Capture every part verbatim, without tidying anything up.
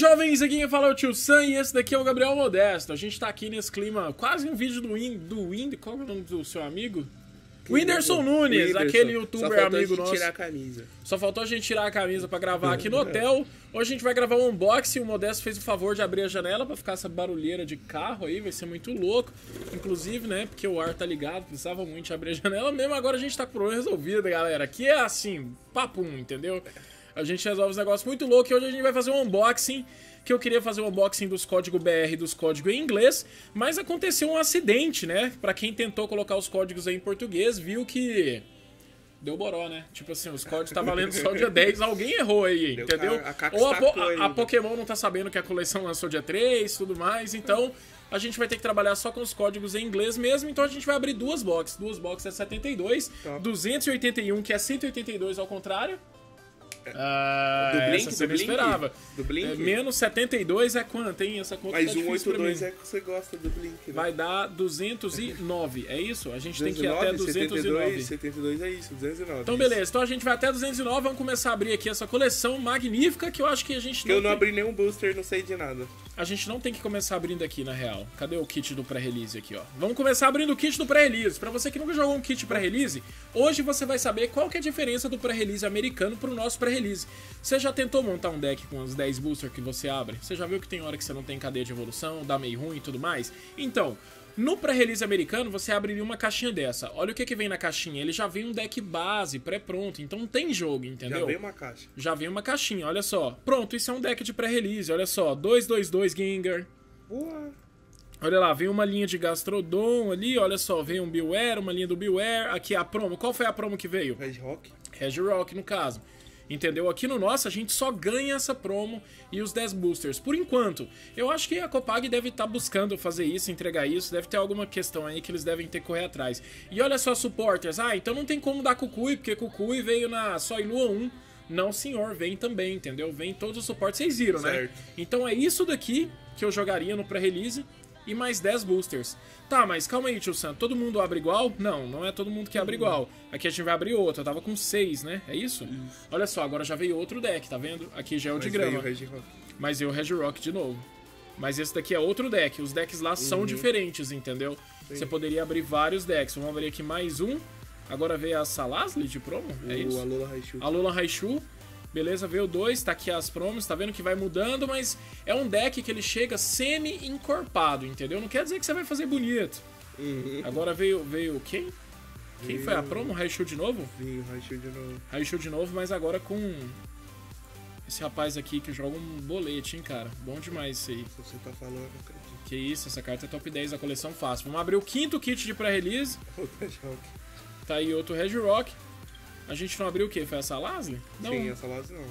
jovens, aqui quem fala é o Tio Sam e esse daqui é o Gabriel Modesto. A gente tá aqui nesse clima, quase um vídeo do Wind, do Wind, qual é o nome do seu amigo? Que Whindersson Nunes, Whindersson. Aquele youtuber amigo nosso. Só faltou a gente tirar a camisa. Só faltou a gente tirar a camisa pra gravar aqui no hotel. Hoje a gente vai gravar um unboxing, o Modesto fez o favor de abrir a janela pra ficar essa barulheira de carro aí, vai ser muito louco. Inclusive, né, porque o ar tá ligado, precisava muito abrir a janela mesmo, agora a gente tá com o problema resolvido, galera. Aqui é assim, papum, entendeu? A gente resolve os negócios muito loucos e hoje a gente vai fazer um unboxing, que eu queria fazer um unboxing dos códigos B R e dos códigos em inglês, mas aconteceu um acidente, né? Pra quem tentou colocar os códigos aí em português, viu que deu boró, né? Tipo assim, os códigos tá valendo só dia dez, alguém errou aí, deu entendeu? A, a Ou a, a, a Pokémon não tá sabendo que a coleção lançou dia três e tudo mais, então a gente vai ter que trabalhar só com os códigos em inglês mesmo, então a gente vai abrir duas boxes. Duas boxes é setenta e dois, Top. duzentos e oitenta e um que é cento e oitenta e dois ao contrário. Ah, do Blink, essa você do não Blink? esperava. Do Blink? É, menos setenta e dois é quanto, hein? Essa conta Mas tá cento e oitenta e dois é que você gosta do Blink, né? Vai dar duzentos e nove, é isso? A gente duzentos e nove, tem que ir até duzentos e nove. setenta e dois é isso, duzentos e nove. Então beleza, então a gente vai até duzentos e nove, vamos começar a abrir aqui essa coleção magnífica que eu acho que a gente não não Eu não tem... abri nenhum booster, não sei de nada. A gente não tem que começar abrindo aqui, na real. Cadê o kit do pré-release aqui, ó? Vamos começar abrindo o kit do pré-release. Pra você que nunca jogou um kit pré-release, hoje você vai saber qual que é a diferença do pré-release americano pro nosso pré-release. Você já tentou montar um deck com os dez boosters que você abre? Você já viu que tem hora que você não tem cadeia de evolução, dá meio ruim e tudo mais? Então, no pré-release americano, você abriria uma caixinha dessa. Olha o que que vem na caixinha. Ele já vem um deck base, pré-pronto. Então não tem jogo, entendeu? Já vem uma caixa. Já vem uma caixinha, olha só. Pronto, isso é um deck de pré-release, olha só. dois dois dois Gengar. Boa. Olha lá, vem uma linha de Gastrodon ali, olha só. Vem um Bewear, uma linha do Bewear. Aqui a promo. Qual foi a promo que veio? Regirock. Regirock, no caso. Entendeu? Aqui no nosso a gente só ganha essa promo e os dez boosters. Por enquanto, eu acho que a Copag deve estar tá buscando fazer isso, entregar isso. Deve ter alguma questão aí que eles devem ter que correr atrás. E olha só, supporters. Ah, então não tem como dar Kukui, porque Kukui veio na Só Lua um. Não, senhor, vem também, entendeu? Vem todos os suportes, vocês viram, certo, né? Então é isso daqui que eu jogaria no pré-release. E mais dez boosters. Tá, mas calma aí, Tio Sam. Todo mundo abre igual? Não, não é todo mundo que abre igual. Aqui a gente vai abrir outro. Eu tava com seis, né? É isso? isso? Olha só, agora já veio outro deck, tá vendo? Aqui já é o de grama. Mas veio o Regirock de novo. Mas esse daqui é outro deck. Os decks lá são uhum. diferentes, entendeu? Sim. Você poderia abrir vários decks. Vamos abrir aqui mais um. Agora veio a Salazli de promo. É o isso? Alola Raichu. Alola Raichu. Beleza, veio dois, tá aqui as promos, tá vendo que vai mudando, mas é um deck que ele chega semi-encorpado, entendeu? Não quer dizer que você vai fazer bonito. Uhum. Agora veio, veio quem? Quem veio... foi a promo? Raichu de novo? Veio Raichu de novo. Raichu de novo, mas agora com esse rapaz aqui que joga um bolete, hein, cara? Bom demais isso aí. Se você tá falando, eu acredito. Que isso, essa carta é top dez da coleção fácil. Vamos abrir o quinto kit de pré-release. Tá aí outro Regirock. A gente não abriu o quê? Foi a Salazli? Não. Sim, a Salazli não.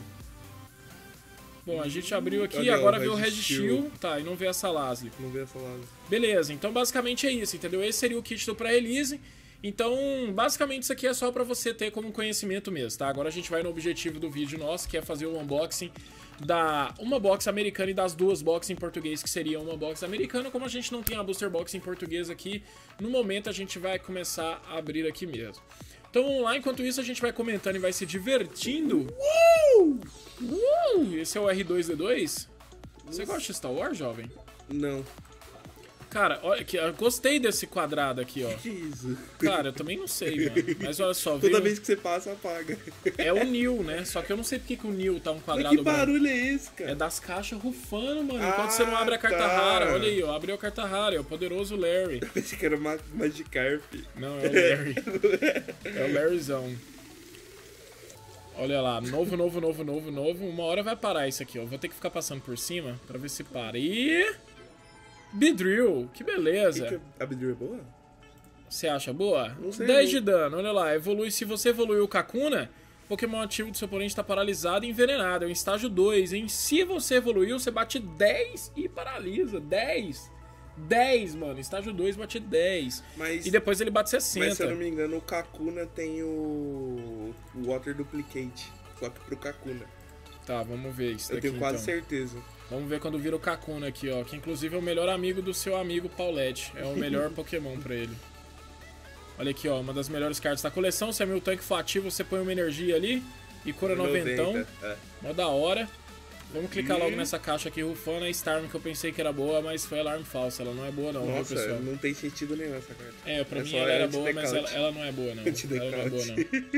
Bom, a gente abriu aqui e agora veio o Registeel. Tá, e não veio a Salazli. Não veio a Salazli. Beleza, então basicamente é isso, entendeu? Esse seria o kit do pré-release. Então, basicamente isso aqui é só pra você ter como conhecimento mesmo, tá? Agora a gente vai no objetivo do vídeo nosso, que é fazer o unboxing da uma box americana e das duas boxes em português, que seria uma box americana. Como a gente não tem a booster box em português aqui, no momento a gente vai começar a abrir aqui mesmo. Então vamos lá, enquanto isso a gente vai comentando e vai se divertindo. Uh! Uh! Esse é o R dois D dois? Você gosta de Star Wars, jovem? Não. Cara, olha que eu gostei desse quadrado aqui, ó. Que isso? Cara, eu também não sei, mano. Mas olha só, toda veio... vez que você passa, apaga. É o Neo, né? Só que eu não sei porque que o Neo tá um quadrado branco. Mas que barulho branco. É esse, cara? É das caixas rufando, mano. Enquanto ah, você não abre a carta tá. rara. Olha aí, ó. Abriu a carta rara. É o poderoso Larry. Eu pensei que era uma Magikarp. Não, é o Larry. É o Larryzão. Olha lá, novo, novo, novo, novo, novo. Uma hora vai parar isso aqui, ó. Vou ter que ficar passando por cima pra ver se para. E... Beedrill, que beleza. Que que a Beedrill é boa? Você acha boa? Não sei. dez de dano, olha lá. Evolui, se você evoluiu o Kakuna, Pokémon ativo do seu oponente está paralisado e envenenado. É um estágio dois, hein? Se você evoluiu, você bate dez e paralisa. dez. dez, mano. Estágio dois bate dez. Mas, e depois ele bate sessenta. Mas se eu não me engano, o Kakuna tem o... o Water Duplicate. Só que pro Kakuna. Tá, vamos ver isso daqui, eu tenho quase então. certeza. Vamos ver quando vira o Kakuna aqui, ó. Que inclusive é o melhor amigo do seu amigo Paulette. É o melhor Pokémon pra ele. Olha aqui, ó. Uma das melhores cartas da coleção. Se a Mil Tank for ativo, você põe uma energia ali. E cura noventão. É. Mó da hora. Vamos clicar logo nessa caixa aqui, rufando a Starmie, que eu pensei que era boa, mas foi alarme falso. Ela não é boa não, Nossa, viu, pessoal? não tem sentido nenhum essa carta. É, pra é mim ela era boa, mas ela, ela não é boa não. Ela não é boa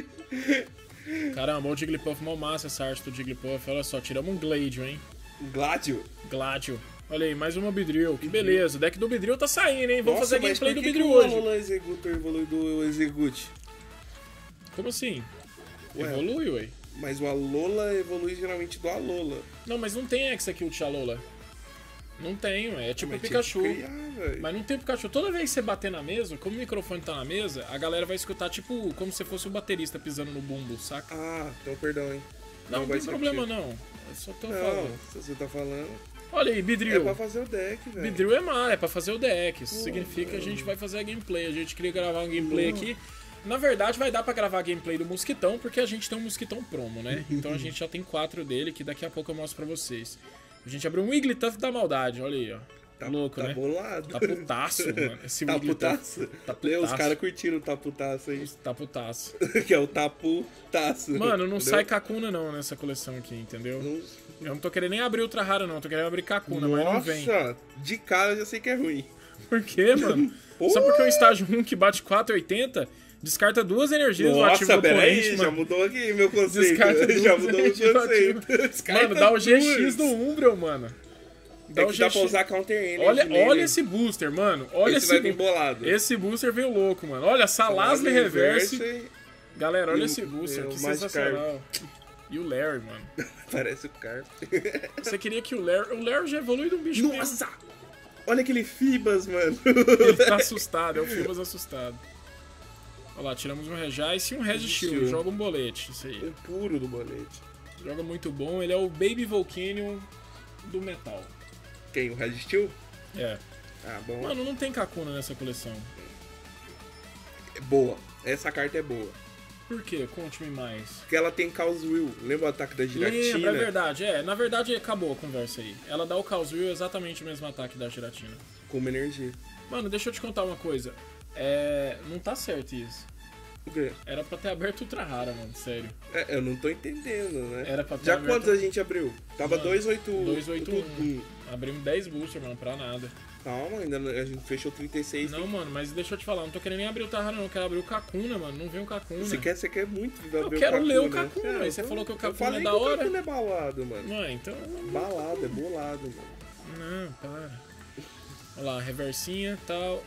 não. Caramba, o Jigglypuff, mó massa essa arte do Jigglypuff. Olha só, tiramos um Gladio, hein? Gladio? Gladio. Olha aí, mais uma Beedrill, que beleza. O deck do Beedrill tá saindo, hein? Vamos Nossa, fazer gameplay do Beedrill hoje. Por que o Alola Executor evolui do Execute? Como assim? Ué, evolui, ué. Mas o Alola evolui geralmente do Alola. Não, mas não tem Execute Alola. Não tem, ué. É tipo o Pikachu. Criar, mas não tem Pikachu. Toda vez que você bater na mesa, como o microfone tá na mesa, a galera vai escutar tipo como se fosse o baterista pisando no bumbo, saca? Ah, então perdão, hein? Não, não, não tem problema não. Eu só tô não, falando. Se você tá falando... Olha aí, Beedrill. É pra fazer o deck, velho. Beedrill é mal, é pra fazer o deck. Isso uh, significa que a gente vai fazer a gameplay. A gente queria gravar um gameplay uh. aqui. Na verdade, vai dar pra gravar a gameplay do Mosquitão, porque a gente tem um Mosquitão promo, né? Então a gente já tem quatro dele, que daqui a pouco eu mostro pra vocês. A gente abriu um Wigglytuff da maldade, olha aí, ó. Tá louco, tá né? Bolado. Tá putaço, mano. Esse tá putaço? Tá putaço. Os caras curtiram o taputaço aí. Tá putaço. Que é o taputaço. Mano, não entendeu? Sai Kakuna não nessa coleção aqui, entendeu? Não... Eu não tô querendo nem abrir Ultra Rara não, eu tô querendo abrir Kakuna, Nossa, mas não vem. Nossa, de cara eu já sei que é ruim. Por quê, mano? Só porque é um estágio um que bate quatro e oitenta... Descarta duas energias Nossa, do ativo do oponente, mano. Já mudou aqui meu conceito. Descarta duas já mudou o conceito. Mano, dá o G X do Umbreon, mano. Dá é que o G X. Dá pra usar Counter Energy. Olha, nele. olha esse booster, mano. Olha esse. esse vai vir bolado. Esse booster veio louco, mano. Olha, Salazzle Reverse. Reverse. Galera, olha e esse booster, que sensacional. E o Larry, mano. Parece o Carp. Você queria que o Larry... O Larry já evolui de um bicho Nossa! Mesmo. Olha aquele Fibas, mano. Ele tá assustado, é o Fibas assustado. Olha lá, tiramos um Regice e um Registeel. Joga um bolete, isso aí. O puro do bolete. Joga muito bom. Ele é o Baby Volcanion do metal. Quem? O Registeel? É. Ah, bom. Mano, não tem Kakuna nessa coleção. É boa. Essa carta é boa. Por quê? Conte-me mais. Porque ela tem Chaos Will. Lembra o ataque da Giratina? Lembra, é verdade. É, na verdade acabou a conversa aí. Ela dá o Chaos Will exatamente o mesmo ataque da Giratina. Com uma energia. Mano, deixa eu te contar uma coisa. É... Não tá certo isso. O quê? Era pra ter aberto Ultra Rara, mano, sério. É, eu não tô entendendo, né? Era pra ter Já aberto... quantos a gente abriu? Tava dois oito um. dois oito um. Abrimos dez boosters, mano, pra nada. Calma, ainda não, a gente fechou trinta e seis. Não, tem... mano, mas deixa eu te falar, não tô querendo nem abrir o Ultra Rara, não. Eu quero abrir o Kakuna, mano. Não vem o Kakuna. Você quer, você quer muito abrir eu o Kakuna. Eu quero ler o Kakuna, é, você então, falou que o Kakuna é da hora. O Kakuna é balado, mano. Não, então... Balado, é bolado, mano. Não, para. Olha lá, reversinha e tal.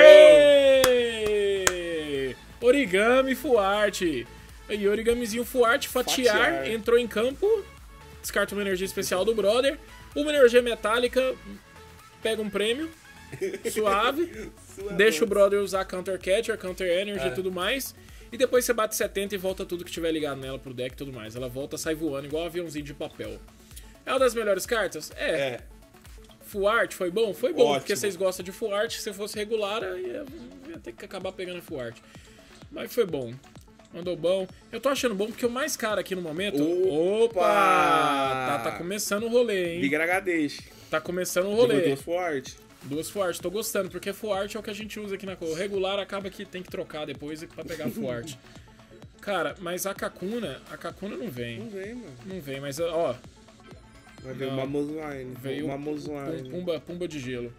Aê! Oh! Origami Full Art. E origamizinho Full Art, fatiar, fatiar, entrou em campo, descarta uma energia especial do brother, uma energia metálica, pega um prêmio, suave, deixa o brother usar Counter Catcher, Counter Energy e é. tudo mais, e depois você bate setenta e volta tudo que tiver ligado nela pro deck e tudo mais. Ela volta, sai voando, igual um aviãozinho de papel. É uma das melhores cartas? É. é. Full Art foi bom? Foi bom, Ótimo. porque vocês gostam de Full Art, se fosse regular, ia, ia ter que acabar pegando Full Art. Mas foi bom. Mandou bom. Eu tô achando bom porque o mais caro aqui no momento... Opa! Opa! Tá, tá começando o rolê, hein? Big H D. Tá começando o rolê. Duas Full Art. Duas Full Art. Tô gostando, porque Full Art é o que a gente usa aqui na cor. Regular acaba que tem que trocar depois pra pegar Full Art. Cara, mas a Kakuna... A Kakuna não vem. Não vem, mano. Não vem, mas ó... Vai ver o Mamoswine. Veio o Mamoswine. Pumba, pumba de gelo.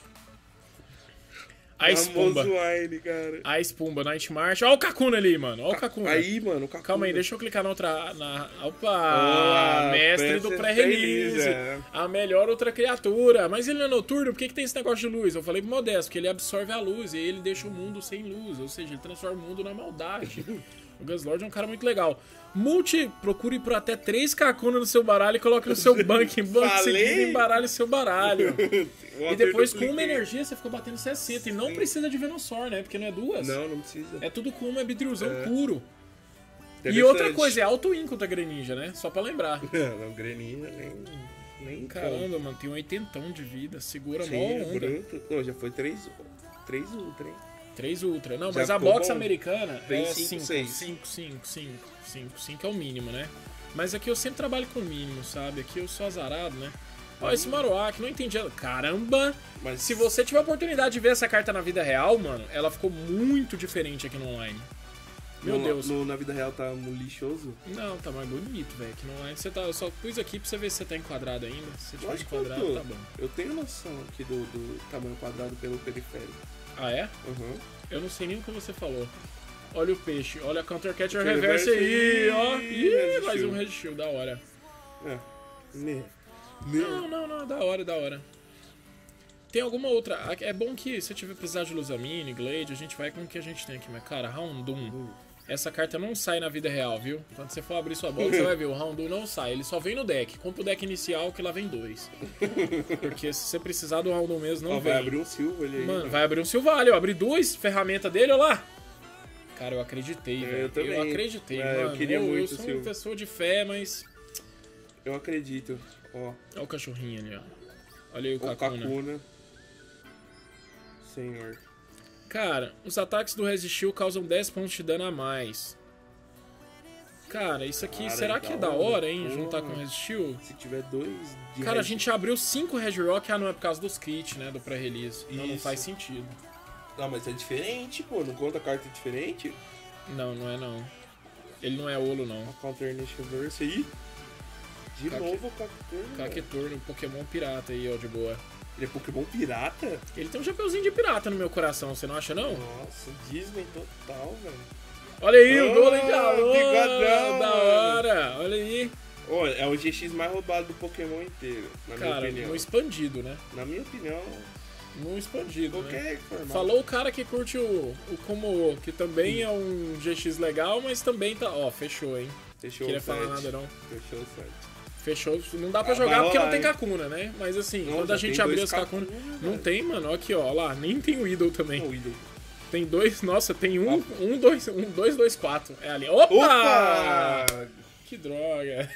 Ice Pumba. Cara. Ice Pumba, Night March. Olha o Kakuna ali, mano. Olha o Kakuna. Aí, mano, o Kakuna. Calma aí, deixa eu clicar na outra... Na... Opa! Oh, mestre do pré-release. É. A melhor outra criatura. Mas ele não é noturno? Por que, que tem esse negócio de luz? Eu falei pro Modesto, porque ele absorve a luz e ele deixa o mundo sem luz. Ou seja, ele transforma o mundo na maldade. O Guzzlord é um cara muito legal. Multi, procure por até três Kakuna no seu baralho e coloque no seu banco. Em banco seguido, embaralhe seu baralho. E depois, com uma energia, você ficou batendo sessenta. E não Sim. precisa de Venusaur, né? Porque não é duas. Não, não precisa. É tudo com uma, é Beedrillzão é. puro. E outra coisa, é auto-win contra a Greninja, né? Só pra lembrar. Não, não Greninja nem... nem Caramba, mano, tem um oitentão de vida. Segura Sim, mó onda. Bruto. Oh, já foi três Ultra, hein? três Ultra. Não, já mas a box bom. americana é cinco, cinco, cinco, cinco, cinco é o mínimo, né? Mas aqui eu sempre trabalho com o mínimo, sabe? Aqui eu sou azarado, né? Ó, esse Marowak, não entendi. Caramba! Mas se você tiver a oportunidade de ver essa carta na vida real, mano, ela ficou muito diferente aqui no online. Meu no, Deus. No, na vida real tá lixoso? Não, tá mais bonito, velho. Que não é. Você tá, eu só pus aqui pra você ver se você tá enquadrado ainda. Se tiver enquadrado, eu tá bom. Eu tenho noção aqui do, do tamanho quadrado pelo periférico. Ah, é? Uhum. Eu não sei nem o que você falou. Olha o peixe, olha a Counter Catcher Reverse aí, ó. Ih, mais um Red Shield, da hora. É. Me. Não, não, não, da hora, da hora. Tem alguma outra. É bom que se tiver precisar de Luzamine, Glade, a gente vai com o que a gente tem aqui. Mas, cara, Houndoom, essa carta não sai na vida real, viu? Quando você for abrir sua bola, você vai ver, o Houndoom não sai. Ele só vem no deck. Compra o deck inicial que lá vem dois. Porque se você precisar do Houndoom mesmo, não Ó, vem. Vai abrir um Silva ali. Mano, vai abrir um Silvalho. Eu abri duas ferramentas dele, olha lá. Cara, eu acreditei, velho. Eu também. Eu acreditei, é, mano. Eu queria eu, muito eu sou Silva. uma pessoa de fé, mas... Eu acredito. Ó. Olha o cachorrinho ali, ó. Olha aí o, o Kakuna. Kakuna. Senhor. Cara, os ataques do Resistiu causam dez pontos de dano a mais. Cara, isso aqui, Cara, será é que da é da hora, hora, hein? porra. Juntar com o Resistiu? Se tiver dois de Cara, a Red- gente abriu cinco Red Rock, ah, não é por causa dos crit, né? Do pré-release. Não, não Isso. faz sentido. Não, mas é diferente, pô. Não conta carta diferente? Não, não é não. Ele não é Olo, não. A Counter Nation Verse aí. De Kake- novo o Cacturno. Caquetorno, um Pokémon pirata aí, ó, de boa. Ele é Pokémon pirata? Ele tem um chapeuzinho de pirata no meu coração, você não acha, não? Nossa, Disney total, velho. Olha aí, o Oh, Golden Galô! bigodão, Da mano. hora! Olha aí. Ó, é o G X mais roubado do Pokémon inteiro, na minha Cara, opinião. no expandido, né? Na minha opinião, No expandido, né? qualquer formato. Falou o cara que curte o, o Como, que também é um G X legal, mas também tá... Ó, fechou, hein? Fechou Queria o falar site. nada, não. Fechou o site. Fechou. Não dá pra Ah, jogar vai porque não rolar, tem hein? Kakuna, né? Mas assim, Não, quando já a gente tem abrir dois as Kakuna... Kakuna, Não velho. tem, mano. Aqui, ó. Lá, nem tem o Idol também. O ídolo. Tem dois... Nossa, tem um, um, dois, um, dois, dois, quatro. É ali. Opa! Opa! Que droga.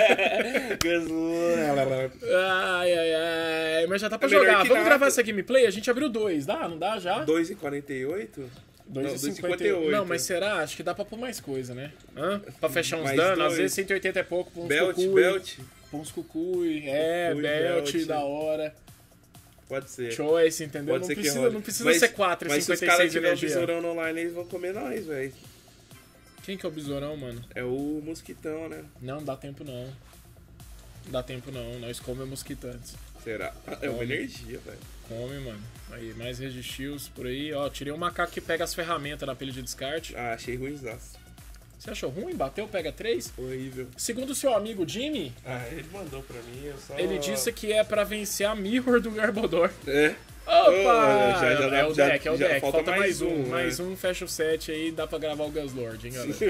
Gasol. Ai, ai, ai. Mas já tá pra É melhor jogar. que Vamos nada. gravar essa gameplay? A gente abriu dois. Dá? Não dá já? dois e quarenta e oito? dois e Não, cinquenta e oito. Não, mas será? Acho que dá pra pôr mais coisa, né? Hã? Pra fechar uns Mais danos. Às dois. vezes cento e oitenta é pouco pra uns Belt, cucuy. belt? Pra uns cucuy. É, Cucuy, belt, belt. da hora. Pode ser. Choice, entendeu? Pode não ser que precisa, role. não precisa Mas- ser quatro e Mas se os cinquenta e caras seis de tiverem o energia. besourão no online, eles vão comer nós, velho. Quem que é o besourão, mano? É o mosquitão, né? Não, dá tempo não. Não dá tempo não. Nós comemos mosquito antes. Será? É uma Come. energia, velho. Come, mano. Aí, mais resistiu por aí. Ó, tirei um macaco que pega as ferramentas na pilha de descarte. Ah, achei ruimzaço. Você achou ruim? Bateu, pega três? Horrível. Segundo o seu amigo Jimmy, Ah, ele mandou pra mim, eu só... ele disse que é pra vencer a Mirror do Garbodor. É. Opa! Oh, já- já dá- é o já- deck, é o já deck. falta Falta, mais mais um. um, mais né? um, fecha o set aí, dá pra gravar o Guslord, hein, galera?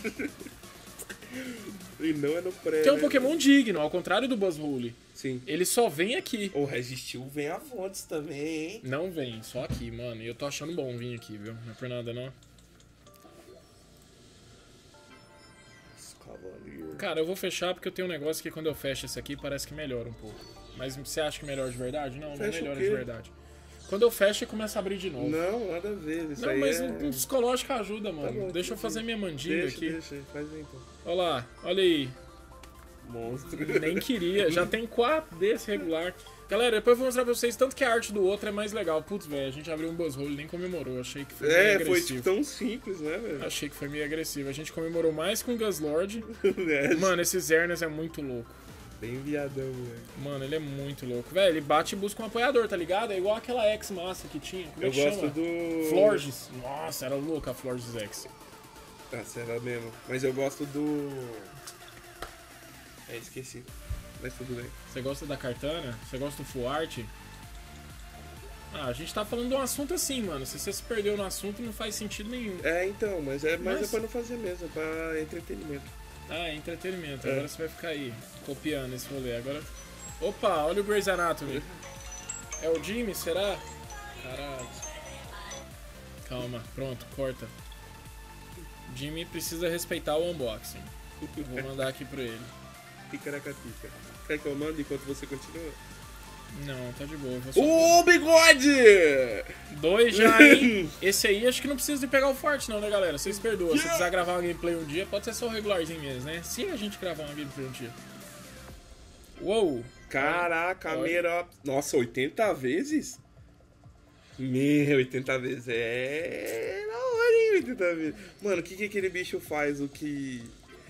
E não é no pré, Que é um né? Pokémon digno, ao contrário do Buzzwole. Sim. Ele só vem aqui. O Resistiu vem a fontes também, hein? Não vem, só aqui, mano. E eu tô achando bom vir aqui, viu? Não é por nada, não. Cavaleiro. Cara, eu vou fechar porque eu tenho um negócio que quando eu fecho esse aqui parece que melhora um pouco. Mas você acha que melhora de verdade? Não, não Fecha o melhora quê? de verdade. Quando eu fecho, começa a abrir de novo. Não, nada a ver. Isso Não, aí mas é... o psicológico ajuda, mano. Tá bom, deixa eu tudo fazer bem. minha mandinga Deixa, aqui. deixa. Faz aí, então. Olha lá, olha aí. Monstro. Nem queria, já tem quatro desse regular. Galera, depois eu vou mostrar pra vocês, tanto que a arte do outro é mais legal. Putz, velho, a gente abriu um Buzzhole, nem comemorou. Achei que foi meio É, foi agressivo. tipo tão simples, né, velho? Achei que foi meio agressivo. A gente comemorou mais com o Guslord. É, Mano, esse Zernas é muito louco. bem viadão, velho. Mano, ele é muito louco. Velho, ele bate e busca um apoiador, tá ligado? É igual aquela X-Massa que tinha. Como é Eu que gosto chama? do... Florges. Nossa, era louca a Florges X. Ah, será mesmo. Mas eu gosto do... É, esqueci. Mas tudo bem. Você gosta da Cartana? Você gosta do Full Art? Ah, a gente tá falando de um assunto assim, mano. Se você se perdeu no assunto, não faz sentido nenhum. É, então, mas é, mas Mas- é pra não fazer mesmo, é pra entretenimento. Ah, é entretenimento. É. Agora você vai ficar aí, copiando esse rolê. Agora... Opa, olha o Grey's Anatomy. É o Jimmy, será? Caralho. Calma, pronto, corta. Jimmy precisa respeitar o unboxing. Vou mandar aqui pra ele. Ticaracatica. Quer que eu mande enquanto você continua? Não, tá de boa. eu vou só- Ô, bigode! Dois já, hein? Esse aí acho que não precisa de pegar o forte não, né, galera? Vocês perdoam. Se precisar gravar uma gameplay um dia, pode ser só o regularzinho mesmo, né? Se a gente gravar uma gameplay um dia. Uou! Caraca, Olha. Mera... Nossa, oitenta vezes? Meu, oitenta vezes é... da limite da vida. Mano, o que, que aquele bicho faz? O que...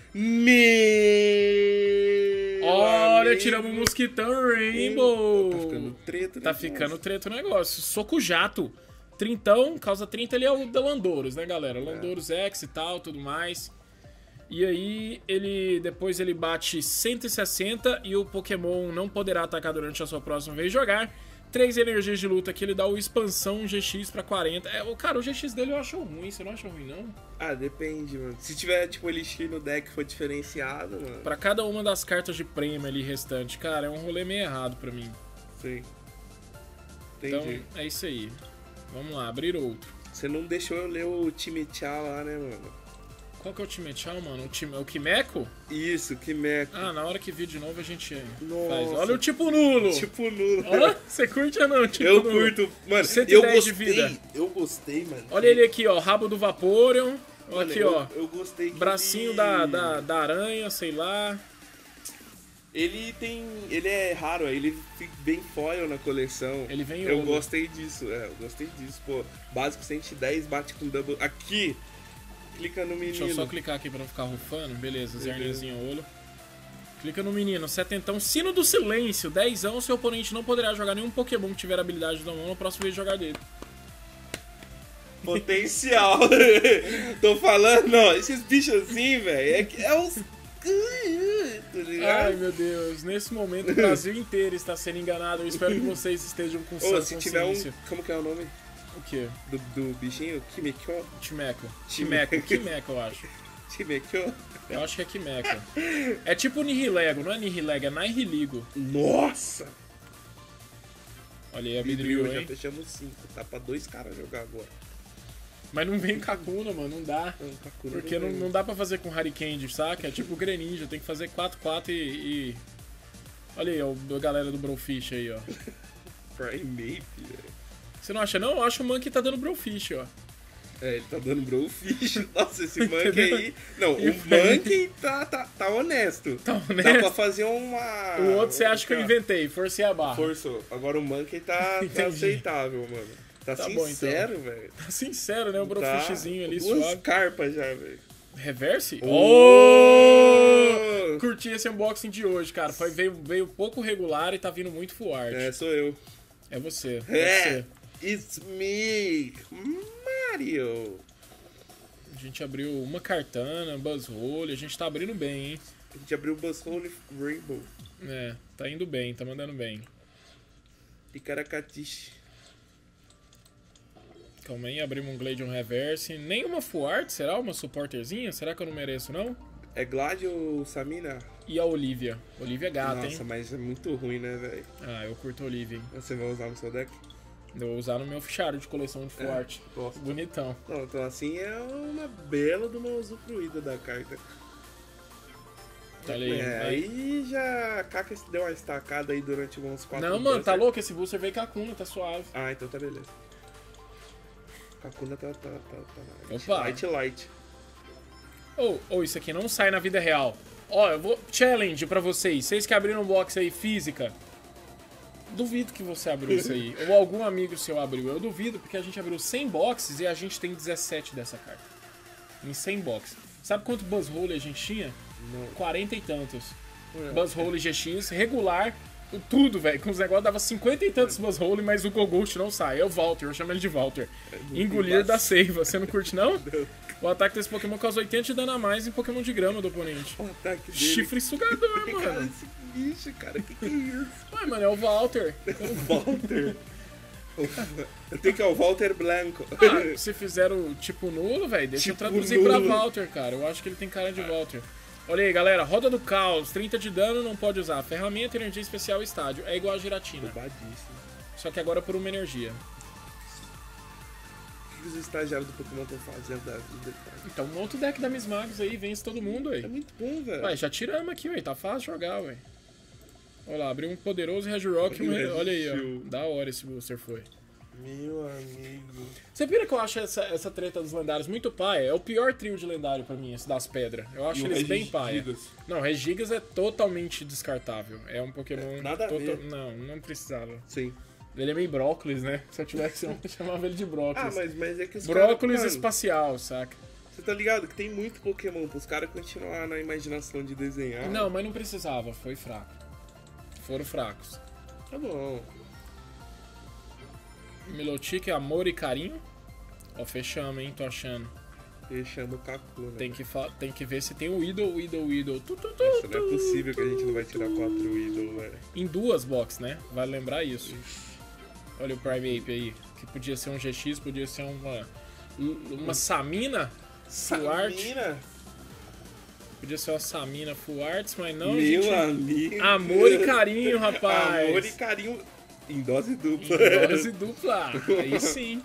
Meu... Olha, amigo. tiramos o mosquitão Rainbow. Tá ficando treta, Tá ficando treta o negócio. Soco jato. Trintão, causa trinta, ele é o da Landorus, né, galera? Landorus é. X e tal, tudo mais. E aí, ele depois ele bate cento e sessenta e o Pokémon não poderá atacar durante a sua próxima vez jogar. Três energias de luta que ele dá o expansão G X pra quarenta. É, o cara, o G X dele eu acho ruim, você não acha ruim, não? Ah, depende, mano. Se tiver, tipo, Elixir no deck for diferenciado, mano. Pra cada uma das cartas de prêmio ali restante, cara, é um rolê meio errado pra mim. Sim. Entendi. Então, é isso aí. Vamos lá, abrir outro. Você não deixou eu ler o time Tchau lá, né, mano? Qual que é o time Tchau, mano? O, time, o Kimeko? Isso, Kimeko. Ah, na hora que vir de novo a gente Nossa. faz. Olha o tipo nulo! Tipo nulo. Olha, você curte ou não? Tipo eu nulo. curto. Mano, cento e eu dez gostei. de vida. Eu gostei, mano. Olha ele aqui, ó. Rabo do Vaporeon. Olha aqui, eu, ó. Eu gostei que Bracinho ele... da, da, da aranha, sei lá. Ele tem... Ele é raro, ele vem foil na coleção. Ele vem Eu ouro. gostei disso, é. Eu gostei disso, pô. Básico cento e dez, bate com double... Aqui! Clica no menino. Deixa eu só clicar aqui pra não ficar rufando. Beleza, Zernezinho Olo. Clica no menino, setentão. Sino do Silêncio, dezão. Seu oponente não poderá jogar nenhum Pokémon que tiver habilidade na mão no próximo vez de jogar dele. Potencial. Tô falando, ó. Esses bichos assim, velho, é, que- é os... Tá ligado? Ai, meu Deus. Nesse momento, o Brasil inteiro está sendo enganado. Eu espero que vocês estejam com sã Ô, se tiver um... consciência. Como que é o nome O quê? do, do bichinho? Kimekyo? Chimeco. Chimeco. Chimeco, Chimeco, eu acho. Kimekyo? Eu acho que é Chimeco. É tipo Nihilego, não é Nihilego, é Nihiligo. Nossa! Olha aí a Vidril, Vidril, já hein? fechamos cinco. Tá pra dois caras jogar agora. Mas não vem Kakuna, mano, não dá. Não, Kakuna Porque não, vem. não dá pra fazer com Hurricane, saca? É tipo Greninja, tem que fazer quatro quatro e, e... Olha aí, ó, a galera do Brofist aí, ó. Primeape, velho. Você não acha não? Eu acho o Monkey tá dando Brofist, ó. É, ele tá dando Brofist. Nossa, esse Monkey Entendeu? aí... Não, E o Monkey tá, tá, tá honesto. Tá Dá honesto? pra fazer uma... O outro você acha que eu Ó, inventei, forcei a barra. Forçou. Agora o Monkey tá, tá Entendi. aceitável, mano. Tá, Tá bom, sincero, velho. Tá sincero, né? O Tá Brofistzinho ali, duas suave. carpas já, velho. Reverse? Oh! Oh! Curti esse unboxing de hoje, cara. Foi, veio, veio pouco regular e tá vindo muito full art. É, sou eu. É você. É, você. it's me, Mario. A gente abriu uma Cartana, Buzzhole. A gente tá abrindo bem, hein? A gente abriu o Buzzhole Rainbow. É, tá indo bem, tá mandando bem. E Caracatiche. Calma aí, abrimos um Gladion Reverse. Nenhuma full art, será? Uma supporterzinha? Será que eu não mereço, não? É Glad ou Samina? E a Olivia? Olivia é gata, Nossa, hein? mas é muito ruim, né, velho? Ah, eu curto a Olivia, hein? Você vai usar no seu deck? Eu vou usar no meu fichário de coleção de full É, art. gosto. Bonitão. Não, então assim é uma bela de uma usufruída da carta. Tá ali. É, vai. aí já a Kaka deu uma estacada aí durante uns quatro Não, mano, tá busters. louco? Esse booster veio com a Kakuna, tá suave. Ah, então tá beleza. Kakuna tá, tá, tá, tá light. Opa. light, light. Ou oh, oh, isso aqui não sai na vida real. Ó, eu vou... Challenge pra vocês. Vocês que abriram um box aí, física. Duvido que você abriu isso aí. Ou algum amigo seu abriu. Eu duvido, porque a gente abriu cem boxes e a gente tem dezessete dessa carta. Em cem boxes. Sabe quanto Buzzhole a gente tinha? Não. quarenta e tantos. É. Buzzhole G X, regular, tudo, velho. Com os negócios dava cinquenta e tantos Buzzhole, mas o Goghost não sai. É o Walter, eu chamo ele de Walter. Engolir da seiva. Você não curte, não? Não. O ataque desse Pokémon causa oitenta de dano a mais em Pokémon de grama do oponente. O ataque dele. Chifre sugador, Cara, mano. esse bicho, cara, que que é isso? Ué, mano, é o Walter. O Walter. Eu tenho que é o Walter Blanco. Ah, se fizeram tipo nulo, velho, deixa Tipo eu traduzir nulo. pra Walter, cara. Eu acho que ele tem cara de Walter. Olha aí, galera. Roda do Caos, trinta de dano, não pode usar. Ferramenta, energia especial, estádio. É igual a Giratina. Roubadíssimo. Só que agora por uma energia. O que os estagiários do Pokémon estão fazendo da vida, cara? Então monta o deck da Miss Magos aí, vence todo mundo, É aí. muito bom, velho. Ué, já tiramos aqui, ué. Tá fácil jogar, ué. Olha lá, abriu um poderoso Regirock e um... Olha Olha aí, isso. ó. Da hora esse booster foi. Meu amigo. Você vira que eu acho essa, essa treta dos lendários muito paia? É o pior trio de lendário pra mim, esse das pedras. Eu acho E o eles bem Regigigas? paia. Não, o Regigigas é totalmente descartável. É um Pokémon... É, nada a tota- ver. Não, não precisava. Sim. Ele é meio brócolis, né? Se eu tivesse um, eu chamava ele de brócolis. Ah, mas, mas é que os Brócolis cara, espacial, saca? Você tá ligado que tem muito Pokémon pros caras continuar na imaginação de desenhar. Não, mas não precisava, foi fraco. Foram fracos. Tá bom. Milotic, amor e carinho. Ó, fechamos, hein? Tô achando. Fechando o Kaku, né? Tem que, tem que ver se tem o Idol, Idol, Idol. Tu, tu, tu, Nossa, não é possível que a gente não vai tirar quatro Idol, velho. Em duas boxes, né? Vale lembrar isso. Olha o Prime Ape aí. Que podia ser um G X, podia ser uma... Uma Samina Full Art. Samina? Podia ser uma Samina Full Arts, mas não, Meu gente. amigo. Amor e carinho, rapaz. Amor e carinho em dose dupla. Em dose dupla. Aí sim.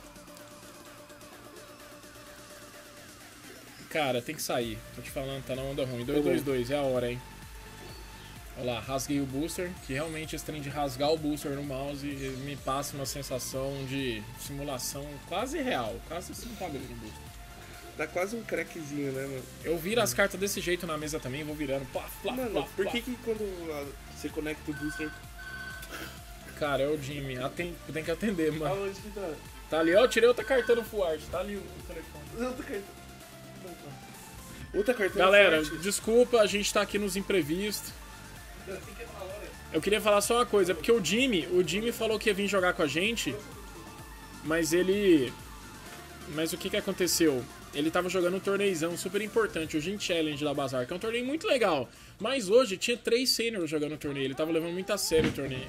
Cara, tem que sair. Tô te falando, tá na onda ruim. dois dois dois, é a hora, hein? Olha lá, rasguei o booster, que realmente esse trem de rasgar o booster no mouse me passa uma sensação de simulação quase real. Quase você não tá abrindo o booster. Dá quase um crackzinho, né, mano? Eu viro as cartas desse jeito na mesa também, vou virando. Plá, plá, mano, plá, por plá. que que quando você conecta o booster... Cara, é o Jimmy. Aten... Tem que atender, mano. Aonde que tá? Tá ali, ó, eu tirei outra cartão no Full Art. Tá ali o telefone. Outra cartão. Outra cartão. Galera, desculpa, a gente tá aqui nos imprevistos. Eu queria falar só uma coisa, porque o Jimmy, o Jimmy falou que ia vir jogar com a gente, mas ele... Mas o que que aconteceu? Ele tava jogando um torneizão super importante, o Gin Challenge da Bazar, que é um torneio muito legal. Mas hoje tinha três seniors jogando o torneio, ele tava levando muito a sério o torneio.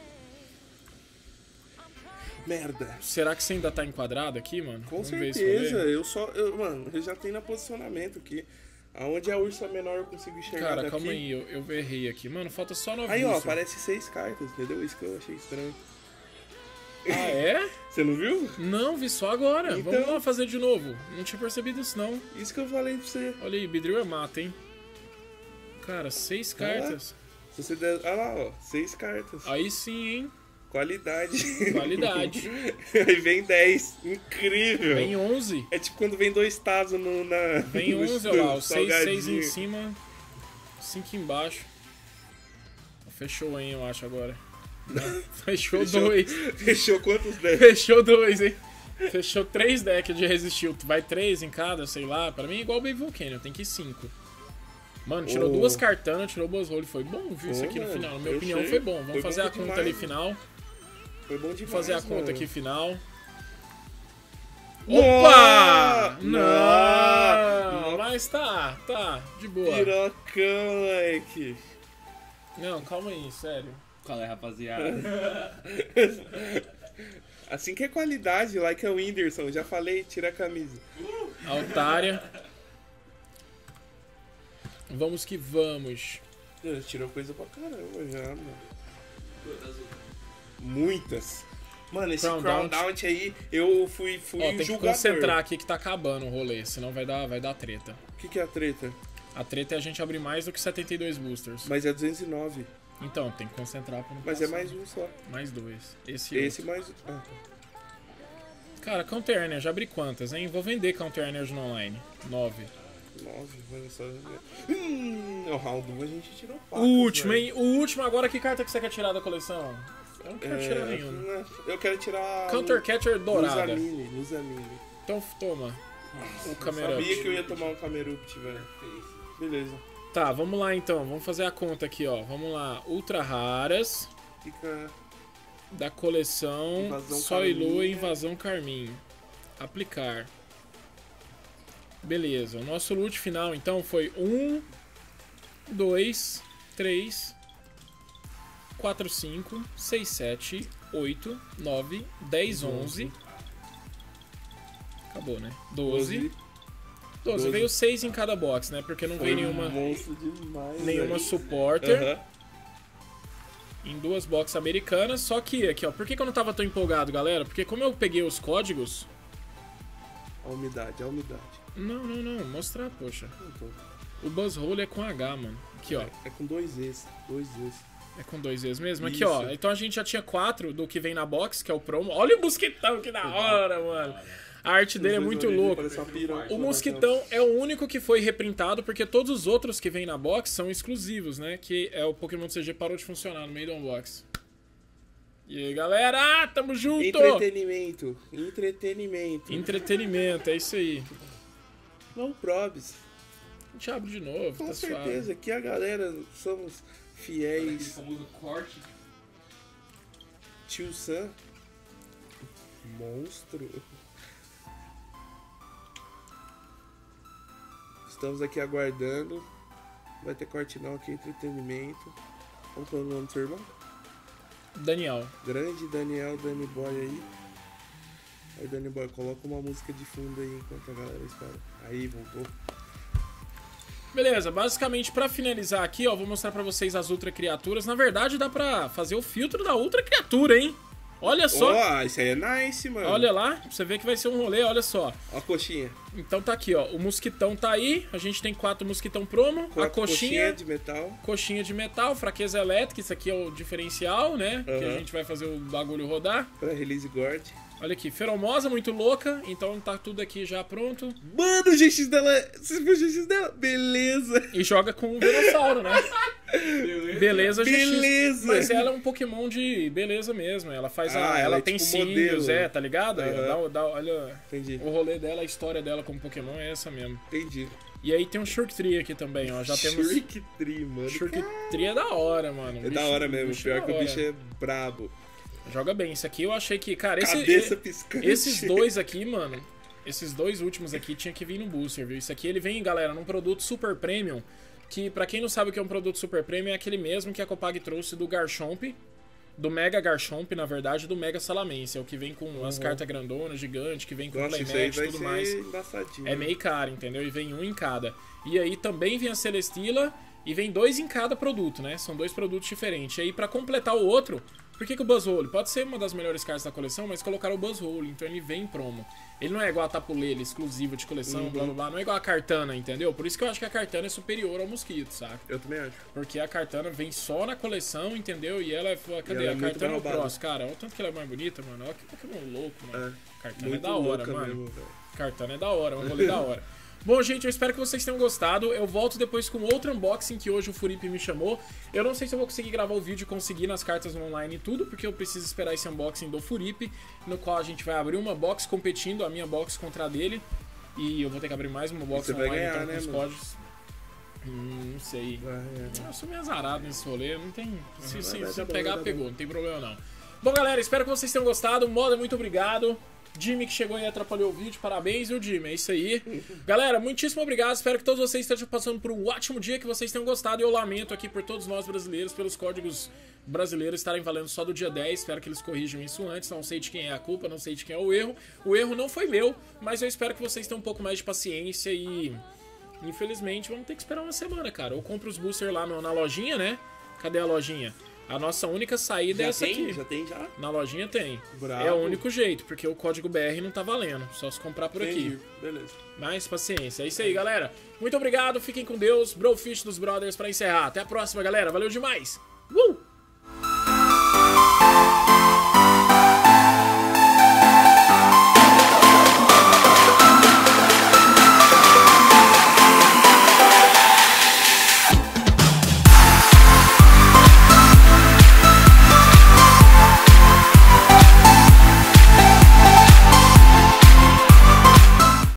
Merda. Será que você ainda tá enquadrado aqui, mano? Com Vamos certeza, eu só... Eu, mano, eu já tenho na posicionamento aqui. Aonde a ursa menor eu consigo enxergar Cara, daqui. calma aí, eu, eu errei aqui. Mano, falta só nove. Aí, ó, aparece seis cartas, entendeu? Isso que eu achei estranho. Ah, é? Você não viu? Não, vi só agora. Então... Vamos lá fazer de novo. Não tinha percebido isso, não. Isso que eu falei pra você. Olha aí, Bidril é mata, hein? Cara, seis cartas. Se você der... Olha lá, ó. Seis cartas. Aí sim, hein? Qualidade. Qualidade. Aí vem dez. Incrível. Vem onze. É tipo quando vem dois tazos no, na... Vem no onze, olha lá. O seis, salgadinho. seis em cima. cinco embaixo. Fechou, hein, eu acho, agora. Não, fechou, fechou dois. Fechou quantos decks? Fechou dois, hein? Fechou três decks de resistiu. Vai três em cada, sei lá. Pra mim é igual o Baby Volcano, tem que ir cinco. Mano, tirou oh. duas cartanas, tirou boas roles. Foi bom, viu, oh, isso aqui no mano, final. Na minha opinião, sei. foi bom. Vamos foi fazer bom a conta demais, ali final. Foi bom demais, Vamos fazer a mano. conta aqui final. Nossa! Opa! Não! Não! Mas tá, tá, de boa. Pirocão, moleque. Não, calma aí, sério. Qual é, rapaziada? Assim que é qualidade, like a Whindersson. Já falei, tira a camisa. Altária. Vamos que vamos. Tirou coisa pra caramba já, mano. Muitas. Mano, esse Crown Crown Down Down aí, eu fui, fui Ó, tem que julgador. concentrar aqui que tá acabando o rolê, senão vai dar, vai dar treta. O que, que é a treta? A treta é a gente abrir mais do que setenta e dois boosters. Mas é duzentos e nove. Então, tem que concentrar pra não Mas passar. é mais um só. Mais dois. Esse, Esse outro. mais... Ah, tá. Cara, Counter Energy, já abri quantas, hein? Vou vender Counter Energy no online. Nove. Nove, mano, só... Hum, o round um a gente tirou O quatro. último, hein? O último, agora que carta que você quer tirar da coleção? Eu não quero é, tirar nenhuma. Eu quero tirar... Counter Catcher dourada. Luzamine, Luzamine. Então toma. Nossa, o Camerupt. sabia que eu ia tomar um Camerupt, velho. Beleza. Tá, vamos lá então. Vamos fazer a conta aqui, ó. Vamos lá. Ultra raras. Fica... Da coleção Invasão Sol e Lua e Carmim. Invasão Carmim. Aplicar. Beleza. O nosso loot final então foi um, dois, três, quatro, cinco, seis, sete, oito, nove, dez, onze. Acabou, né? doze. doze. Veio seis em cada box, né? Porque não Foi veio nenhuma, monstro demais, nenhuma velho. supporter. Aham. Em duas boxes americanas, só que aqui, ó, por que, que eu não tava tão empolgado, galera? Porque como eu peguei os códigos... A umidade, a umidade. Não, não, não, mostrar, poxa. Então, O Buzzhole é com H, mano. Aqui, ó, é com dois Es, dois Es. é com dois vezes mesmo. Aqui, Isso. ó, então a gente já tinha quatro do que vem na box, que é o promo. Olha o mosquitão, que da hora, mano. A arte dele é muito louco. O mosquitão é o único que foi reprintado, porque todos os outros que vem na box são exclusivos, né? Que é o Pokémon C G parou de funcionar no meio do unbox. E aí, galera? Ah, tamo junto! Entretenimento. Entretenimento. Entretenimento, é isso aí. Vamos, Probs. A gente abre de novo, Com tá certeza, suave. aqui a galera somos fiéis. famoso corte. Tio Sam. Monstro. Estamos aqui aguardando. Vai ter corte não aqui, entretenimento. Como que é o nome do seu irmão? Daniel. Grande Daniel, Danny Boy aí. Aí, Danny Boy, coloca uma música de fundo aí enquanto a galera espera. Aí, voltou. Beleza, basicamente pra finalizar aqui, ó, vou mostrar pra vocês as Ultra Criaturas. Na verdade, dá pra fazer o filtro da Ultra Criatura, hein? Olha só. Ó, oh, isso aí é nice, mano. Olha lá, pra você ver que vai ser um rolê, olha só. Ó a coxinha. Então tá aqui, ó, o mosquitão tá aí, a gente tem quatro mosquitão promo, Quatro a coxinha, coxinha de metal. Coxinha de metal, fraqueza elétrica, isso aqui é o diferencial, né? Uhum. Que a gente vai fazer o bagulho rodar. Pra release Gord. Olha aqui, feromosa, muito louca, então tá tudo aqui já pronto. Mano, o G X dela, você viu o G X dela? Beleza. E joga com o Venossauro, né? Beleza. Beleza, G X. Beleza. Mas ela é um Pokémon de beleza mesmo, ela faz Ah, a... ela Ela é tem tipo cílios, modelo. é, tá ligado? Uhum. Dá, dá, olha, Entendi. o rolê dela, a história dela como Pokémon é essa mesmo. Entendi. E aí tem um Shuriktree aqui também, ó, já temos... Shuriktree, mano. Shuriktree é da hora, mano. É da hora mesmo, bicho pior da que o hora. bicho é brabo. Joga bem, isso aqui eu achei que, cara, esse, Cabeça piscante. esses dois aqui, mano, esses dois últimos aqui tinha que vir no booster, viu? Isso aqui ele vem, galera, num produto super premium, que pra quem não sabe o que é um produto super premium, é aquele mesmo que a Copag trouxe do Garchomp, do Mega Garchomp, na verdade, do Mega Salamence, é o que vem com Uhum. as cartas grandonas, gigantes, que vem com Nossa, isso aí playmat vai e tudo ser mais. embaçadinho. É meio caro, entendeu? E vem um em cada. E aí também vem a Celesteela e vem dois em cada produto, né? São dois produtos diferentes. E aí pra completar o outro, por que, que o Buzzwole? Pode ser uma das melhores cartas da coleção, mas colocaram o Buzzwole, então ele vem em promo. Ele não é igual a Tapulele, exclusivo de coleção, Uhum. blá blá blá. Não é igual a Cartana, entendeu? Por isso que eu acho que a Cartana é superior ao Mosquito, saca? Eu também acho. Porque a Cartana vem só na coleção, entendeu? E ela é... Cadê? ela é a muito Cartana é o bem roubada. Cross, cara. Olha o tanto que ela é mais bonita, mano. Olha que Pokémon louco, mano. É. Cartana Muito é da hora, louca mano. mesmo, velho. Cartana é da hora, é um rolê da hora. Bom, gente, eu espero que vocês tenham gostado. Eu volto depois com outro unboxing que hoje o Furipe me chamou. Eu não sei se eu vou conseguir gravar o vídeo e conseguir nas cartas no online e tudo, porque eu preciso esperar esse unboxing do Furipe, no qual a gente vai abrir uma box competindo, a minha box contra a dele. E eu vou ter que abrir mais uma box Você vai online, ganhar, então, né, com os mano? códigos. Hum, não sei. Vai, é. Eu sou meio azarado nesse rolê, não tem... Se, se, vai se dar eu bom, pegar, vai dar pegou, bom. não tem problema não. Bom, galera, espero que vocês tenham gostado. Moda, muito obrigado. Jimmy que chegou e atrapalhou o vídeo, parabéns, viu, Jimmy? É isso aí. Galera, muitíssimo obrigado. Espero que todos vocês estejam passando por um ótimo dia, que vocês tenham gostado. E eu lamento aqui por todos nós brasileiros, pelos códigos brasileiros estarem valendo só do dia dez. Espero que eles corrijam isso antes. Não sei de quem é a culpa, não sei de quem é o erro. O erro não foi meu, mas eu espero que vocês tenham um pouco mais de paciência e... Infelizmente, vamos ter que esperar uma semana, cara. Eu compro os boosters lá no- na lojinha, né? Cadê a lojinha? A nossa única saída é Já essa tem? aqui. Já tem, já? Na lojinha tem. Bravo. É o único jeito, porque o código B R não tá valendo. Só se comprar por Entendi. aqui. Beleza. Mais paciência. É isso aí, galera. Muito obrigado. Fiquem com Deus. Brofish dos Brothers pra encerrar. Até a próxima, galera. Valeu demais. Uh!